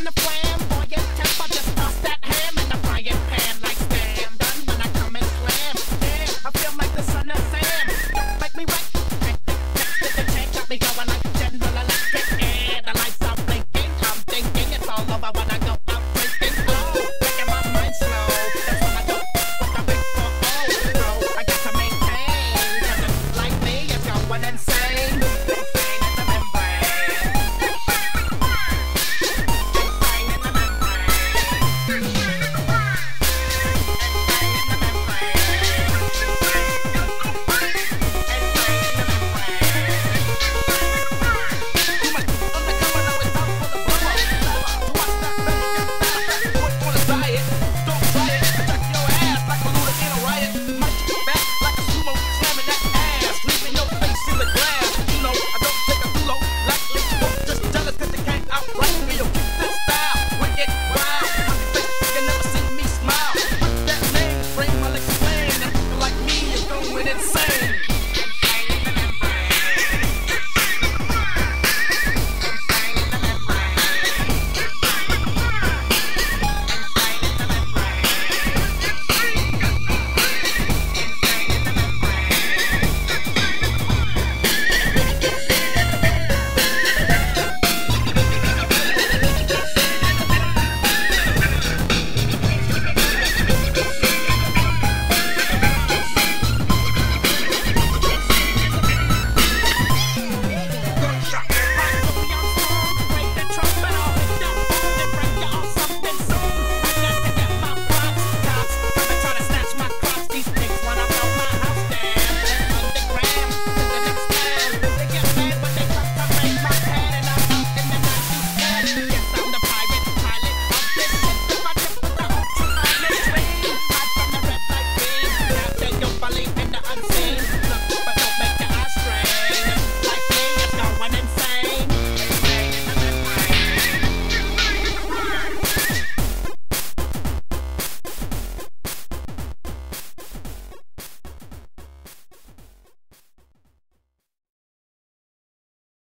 the flamboyant temper, just toss that ham in the frying pan like Stan. Done when I come and slam. Yeah, I feel like the son of Sam. Make me wet. Next to the tank, got me going like General Electric. And the lights are blinking. I'm thinking it's all over when I